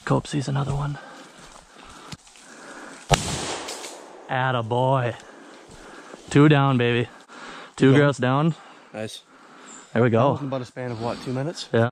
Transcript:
Cope sees another one. Atta boy. 2 down, baby. 2 grouse down. Nice. There we go. About a span of what, 2 minutes? Yeah.